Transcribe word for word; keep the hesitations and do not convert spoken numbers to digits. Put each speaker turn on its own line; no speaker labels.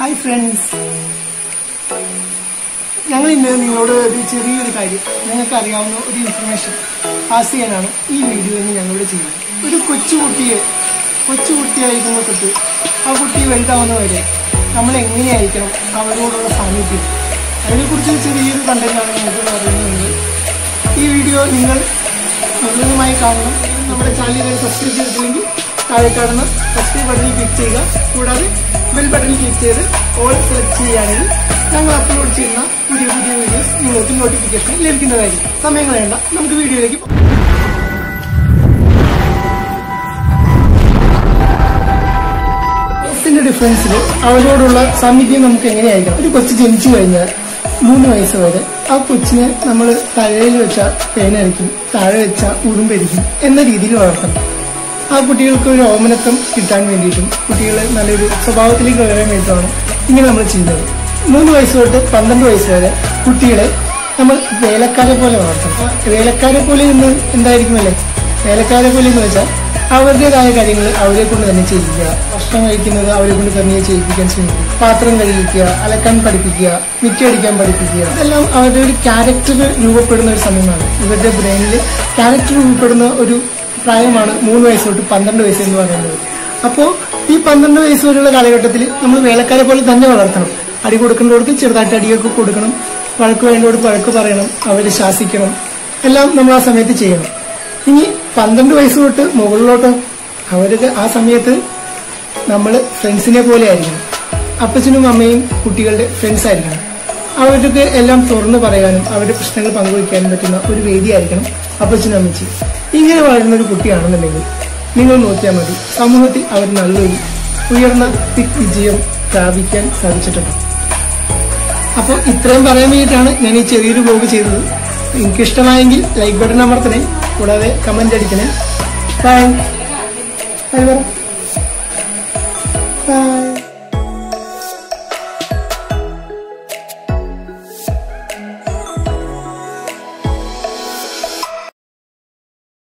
Hi friends, ഞങ്ങൾ ഇന്ന് നിങ്ങളോട് ഒരു ചെറിയൊരു കാര്യം, നിങ്ങൾക്ക് അറിയാവുന്ന ഒരു ഇൻഫർമേഷൻ പാസ് ചെയ്യാനാണ് ഈ വീഡിയോ ഇന്ന് ഞങ്ങളോട് ചെയ്യുന്നത്. ഒരു കൊച്ചുകുട്ടിയെ കൊച്ചുകുട്ടിയായിരിക്കുമ്പോൾ തൊട്ട് ആ കുട്ടി വലുതാവുന്നവരെ നമ്മൾ എങ്ങനെയായിരിക്കണം അവരോടുള്ള സാമീപ്യം, അതിനെക്കുറിച്ച് ചെറിയൊരു കണ്ടന്റാണ് നിങ്ങൾക്ക് പറയുന്നത്. ഈ വീഡിയോ നിങ്ങൾ മുഴുവനുമായി കാണണം. നമ്മുടെ ചാനൽ സബ്സ്ക്രൈബ് ചെയ്തിട്ടില്ലെങ്കിൽ താഴെ കാണുന്ന സബ്സ്ക്രൈബ് ബട്ടണിൽ ക്ലിക്ക് ചെയ്യുക. കൂടാതെ ബെൽ ബട്ടണിൽ ക്ലിക്ക് ചെയ്ത് ഓൾ സെലക്ട് ചെയ്യുകയാണെങ്കിൽ ഞങ്ങൾ അപ്ലോഡ് ചെയ്യുന്ന പുതിയ പുതിയ വീഡിയോസ് നിങ്ങൾക്ക് നോട്ടിഫിക്കേഷൻ ലഭിക്കുന്നതായിരിക്കും. സമയം കളയണ്ട, നമുക്ക് വീഡിയോയിലേക്ക് പോകാം. വയസ്സിന്റെ ഡിഫറൻസിൽ അവരോടുള്ള സാമീപ്യം നമുക്ക് എങ്ങനെയായിരിക്കണം? ഒരു കൊച്ചു ജനിച്ചു കഴിഞ്ഞാൽ മൂന്ന് വയസ്സ് വരെ ആ കൊച്ചിനെ നമ്മൾ തലയിൽ വെച്ച പേനരിക്കും, താഴെ വെച്ച ഉടുമ്പരിക്കും എന്ന രീതിയിൽ വളർത്തണം. ആ കുട്ടികൾക്ക് ഒരു ഓമനത്വം കിട്ടാൻ വേണ്ടിയിട്ടും കുട്ടികളെ നല്ലൊരു സ്വഭാവത്തിലേക്ക് വരാൻ വേണ്ടിയിട്ടാണ് ഇങ്ങനെ നമ്മൾ ചെയ്യുന്നത്. മൂന്ന് വയസ്സ് തൊട്ട് പന്ത്രണ്ട് വയസ്സ് വരെ കുട്ടികളെ നമ്മൾ വേലക്കാരെ പോലെ വളർത്തണം. വേലക്കാരെ പോലെ ഇന്ന് എന്തായിരിക്കുമല്ലേ? വേലക്കാരെ പോലെ എന്ന് വെച്ചാൽ അവരുടേതായ കാര്യങ്ങൾ അവരെ കൊണ്ട് തന്നെ ചെയ്യിക്കുക, ഭക്ഷണം കഴിക്കുന്നത് അവരെ കൊണ്ട് തന്നെ ചെയ്യിപ്പിക്കാൻ ശ്രമിക്കുക, പാത്രം കഴിക്കുക, അലക്കാൻ പഠിപ്പിക്കുക, മിറ്റടിക്കാൻ പഠിപ്പിക്കുക. ഇതെല്ലാം അവരുടെ ഒരു ക്യാരക്ടർ രൂപപ്പെടുന്ന ഒരു സമയമാണ്. ഇവരുടെ ബ്രെയിനിൽ ക്യാരക്ടർ രൂപപ്പെടുന്ന ഒരു പ്രായമാണ് മൂന്ന് വയസ്സ് തൊട്ട് പന്ത്രണ്ട് വയസ്സ് എന്ന് പറയുന്നത്. അപ്പോൾ ഈ പന്ത്രണ്ട് വയസ്സ് വരെയുള്ള കാലഘട്ടത്തിൽ നമ്മൾ വേലക്കാരെ പോലെ തന്നെ വളർത്തണം. അടി കൊടുക്കേണ്ടവർക്ക് ചെറുതായിട്ട് അടിയൊക്കെ കൊടുക്കണം, വഴക്ക് വേണ്ടവർക്ക് വഴക്ക് പറയണം, അവരെ ശാസിക്കണം, എല്ലാം നമ്മൾ ആ സമയത്ത് ചെയ്യണം. ഇനി പന്ത്രണ്ട് വയസ്സ് തൊട്ട് മുകളിലോട്ട് അവർക്ക് ആ സമയത്ത് നമ്മൾ ഫ്രണ്ട്സിനെ പോലെ ആയിരിക്കണം. അപ്പച്ചനും അമ്മയും കുട്ടികളുടെ ഫ്രണ്ട്സ് ആയിരിക്കണം. അവർക്ക് എല്ലാം തുറന്നു പറയാനും അവരുടെ പ്രശ്നങ്ങൾ പങ്കുവയ്ക്കാനും പറ്റുന്ന ഒരു വേദിയായിരിക്കണം അപ്പച്ചനും അമ്മച്ചി. ഇങ്ങനെ വളരുന്ന ഒരു കുട്ടിയാണെന്നുണ്ടെങ്കിൽ നിങ്ങൾ നോക്കിയാൽ മതി, സമൂഹത്തിൽ അവർ നല്ലൊരു ഉയർന്ന വിജയം പ്രാപിക്കാൻ സാധിച്ചിട്ടുണ്ട്. അപ്പോൾ ഇത്രയും പറയാൻ വേണ്ടിയിട്ടാണ് ഞാൻ ഈ ചെറിയൊരു വ്ലോഗ് ചെയ്തത്. നിങ്ങൾക്ക് ഇഷ്ടമായെങ്കിൽ ലൈക്ക് ബട്ടൺ അമർത്തണേ, കൂടാതെ കമന്റ് അടിക്കണേ. ബൈ.